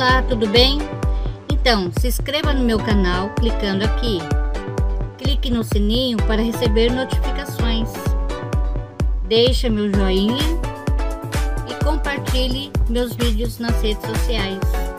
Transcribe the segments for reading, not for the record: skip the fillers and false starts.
Olá, tudo bem? Então, se inscreva no meu canal clicando aqui. Clique no sininho para receber notificações. Deixe meu joinha e compartilhe meus vídeos nas redes sociais.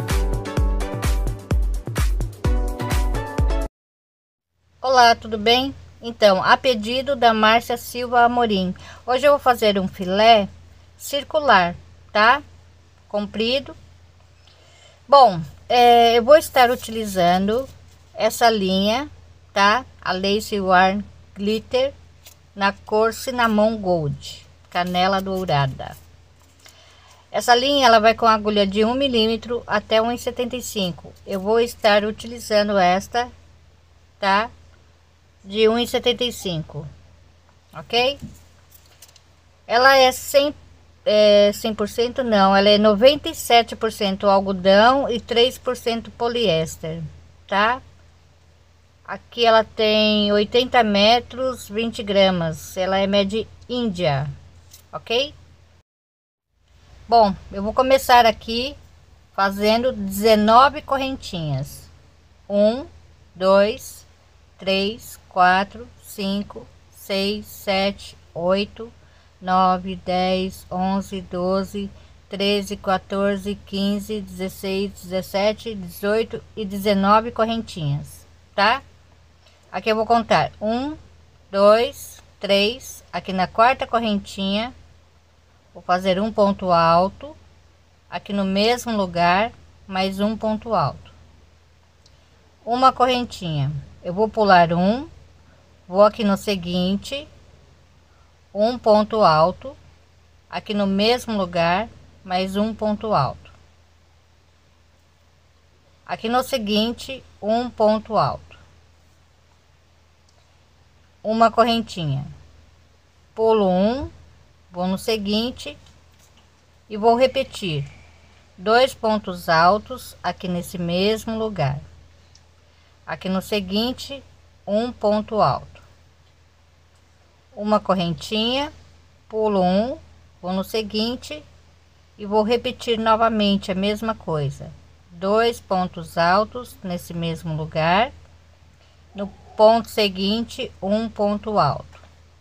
Olá, tudo bem? Então, a pedido da Márcia Silva Amorim, hoje eu vou fazer um filé circular, tá? Comprido. Bom, eu vou estar utilizando essa linha, tá? A Lace Warm Glitter na cor Cinnamon Gold, canela dourada. Essa linha ela vai com agulha de 1 milímetro até 1,75. Eu vou estar utilizando esta, tá? De 1,75, ok? Ela é 100% não, ela é 97% algodão e 3% poliéster, tá? Aqui ela tem 80 metros, 20 gramas, ela é made Índia, ok? Bom, eu vou começar aqui fazendo 19 correntinhas. 1, 2, 3, 4, 5, 6, 7, 8, 9, 10, 11, 12, 13, 14, 15, 16, 17, 18 e 19 correntinhas, tá? Aqui eu vou contar 1, 2, 3, aqui na quarta correntinha, vou fazer um ponto alto, aqui no mesmo lugar, mais um ponto alto. Uma correntinha, eu vou pular um, vou aqui no seguinte, um ponto alto, aqui no mesmo lugar, mais um ponto alto. Aqui no seguinte, um ponto alto. Uma correntinha, pulo um, vou no seguinte e vou repetir dois pontos altos aqui nesse mesmo lugar. Aqui no seguinte, um ponto alto. Uma correntinha, pulo um, vou no seguinte e vou repetir novamente a mesma coisa, dois pontos altos nesse mesmo lugar, no ponto seguinte um ponto alto,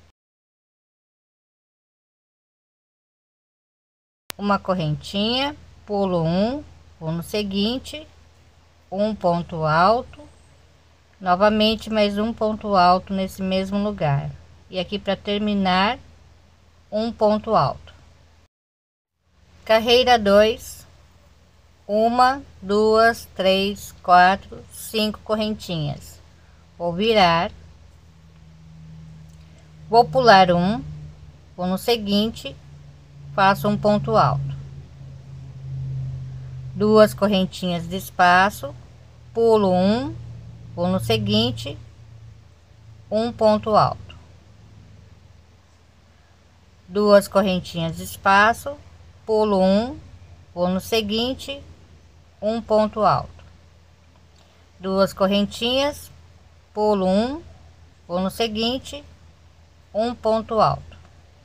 uma correntinha, pulo um, vou no seguinte, um ponto alto, novamente mais um ponto alto nesse mesmo lugar. E aqui para terminar, um ponto alto. Carreira 2, 1, 2, 3, 4, 5 correntinhas. Vou virar, vou pular um, vou no seguinte, faço um ponto alto. Duas correntinhas de espaço, pulo um, vou no seguinte, um ponto alto. Duas correntinhas de espaço, pulo um, vou no seguinte, um ponto alto. Duas correntinhas, pulo um, vou no seguinte, um ponto alto,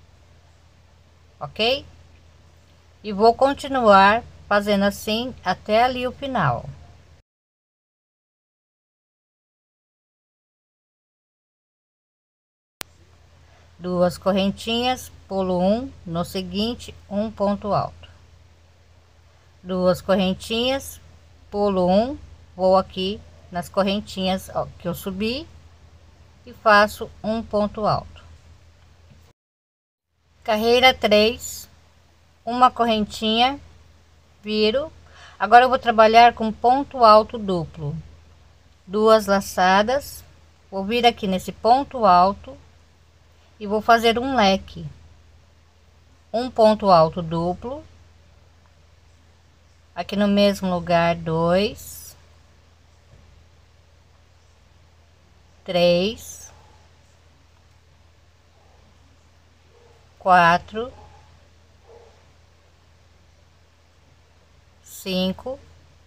ok? E vou continuar fazendo assim até ali o final. Duas correntinhas, pulo um, no seguinte, um ponto alto. Duas correntinhas, pulo um, vou aqui nas correntinhas que eu subi e faço um ponto alto. Carreira 3, uma correntinha, viro. Agora eu vou trabalhar com ponto alto duplo, duas laçadas, vou vir aqui nesse ponto alto e vou fazer um leque, um ponto alto duplo, aqui no mesmo lugar, 2, 3, 4, 5,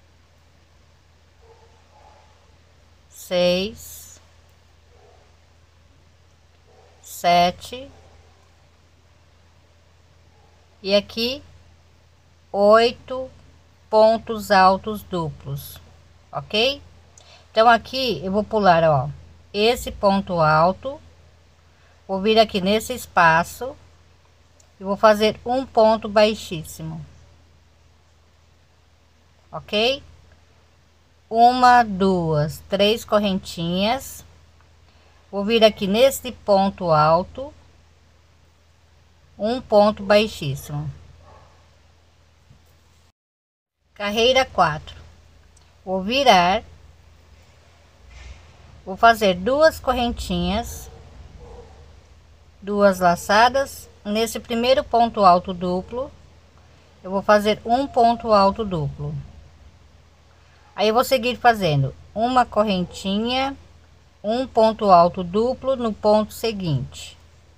6, 7 e aqui 8, pontos altos duplos, ok? Então aqui eu vou pular, ó, esse ponto alto, vou vir aqui nesse espaço e vou fazer um ponto baixíssimo, ok? Uma, duas, três correntinhas, vou vir aqui nesse ponto alto, um ponto baixíssimo. Carreira 4, vou virar, vou fazer duas correntinhas, duas laçadas. Nesse primeiro ponto alto duplo, eu vou fazer um ponto alto duplo. Aí eu vou seguir fazendo uma correntinha, um ponto alto duplo no ponto seguinte,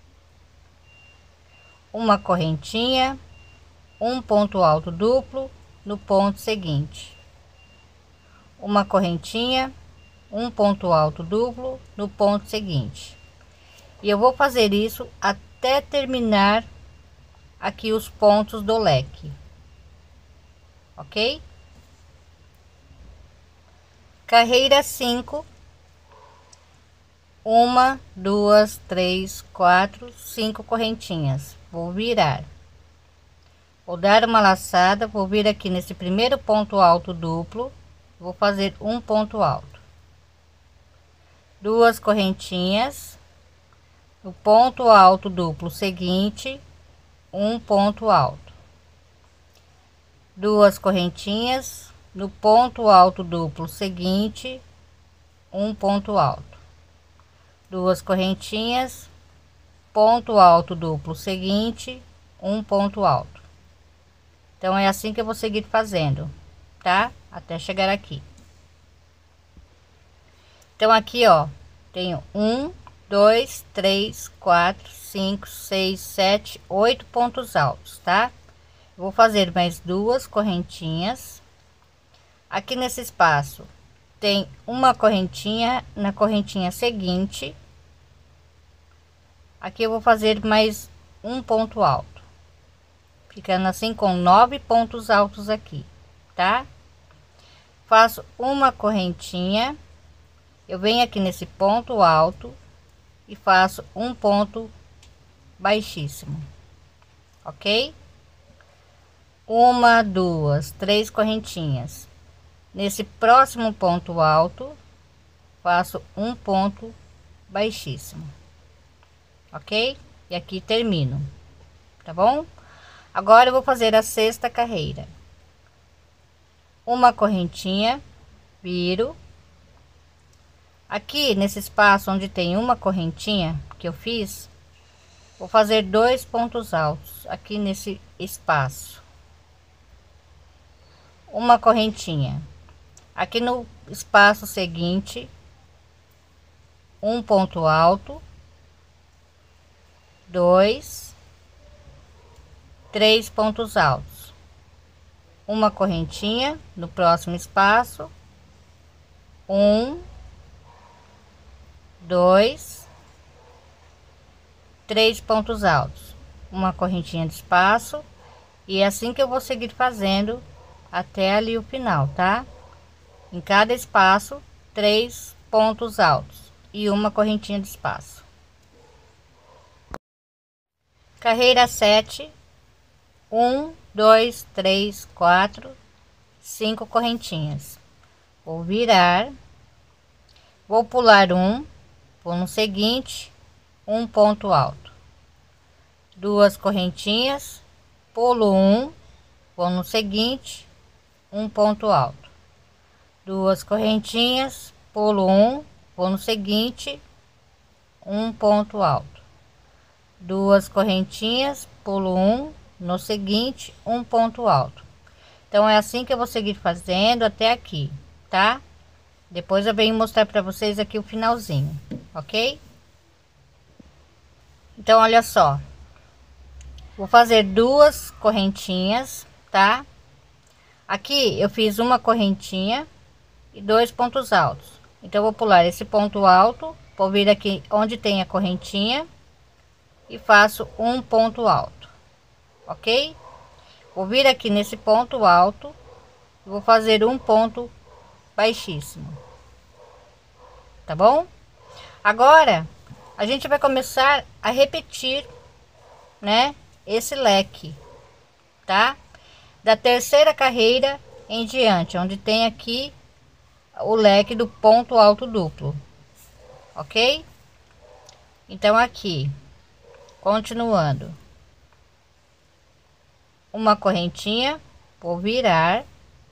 uma correntinha, um ponto alto duplo no ponto seguinte, uma correntinha, um ponto alto duplo no ponto seguinte. E eu vou fazer isso até terminar aqui os pontos do leque, ok? Carreira 5, uma, duas, três, quatro, cinco correntinhas. Vou virar, vou dar uma laçada, vou vir aqui nesse primeiro ponto alto duplo, vou fazer um ponto alto, duas correntinhas, no ponto alto duplo seguinte, um ponto alto, duas correntinhas, no ponto alto duplo seguinte, um ponto alto, duas correntinhas, ponto alto duplo seguinte, um ponto alto. Então é assim que eu vou seguir fazendo, tá? Até chegar aqui. Então aqui, ó, tenho 1, 2, 3, 4, 5, 6, 7, 8 pontos altos, tá? Vou fazer mais duas correntinhas. Aqui nesse espaço tem uma correntinha, na correntinha seguinte, aqui eu vou fazer mais um ponto alto, ficando assim com 9 pontos altos aqui, tá? Faço uma correntinha, eu venho aqui nesse ponto alto e faço um ponto baixíssimo, ok? Uma, duas, três correntinhas. Nesse próximo ponto alto, faço um ponto baixíssimo, ok? E aqui termino, tá bom? Agora eu vou fazer a sexta carreira. Uma correntinha, viro. Aqui nesse espaço onde tem uma correntinha que eu fiz, vou fazer dois pontos altos aqui nesse espaço, uma correntinha. Aqui no espaço seguinte, um ponto alto, dois, três pontos altos, uma correntinha no próximo espaço, um, dois, três pontos altos, uma correntinha de espaço, e é assim que eu vou seguir fazendo até ali o final, tá? Em cada espaço, três pontos altos e uma correntinha de espaço. Carreira 7, 1, 2, 3, 4, 5 correntinhas. Vou virar, vou pular um, vou no seguinte, um ponto alto, duas correntinhas, pulo um, vou no seguinte, um ponto alto, duas correntinhas, pulo um, vou no seguinte, um ponto alto, duas correntinhas, pulo um, no seguinte, um ponto alto. Então é assim que eu vou seguir fazendo até aqui, tá? Depois eu venho mostrar para vocês aqui o finalzinho, ok? Então olha só, vou fazer duas correntinhas, tá? Aqui eu fiz uma correntinha e dois pontos altos, então eu vou pular esse ponto alto, vou vir aqui onde tem a correntinha e faço um ponto alto, ok? Vou vir aqui nesse ponto alto, vou fazer um ponto baixíssimo, tá bom? Agora a gente vai começar a repetir, né, esse leque, tá? Da terceira carreira em diante, onde tem aqui o leque do ponto alto duplo, ok? Então aqui, continuando, uma correntinha, vou virar,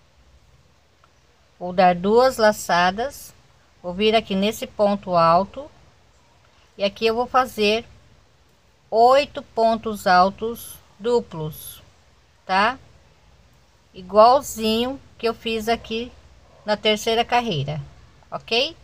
vou dar duas laçadas, vou vir aqui nesse ponto alto e aqui eu vou fazer 8 pontos altos duplos, tá? Igualzinho que eu fiz aqui na terceira carreira, ok?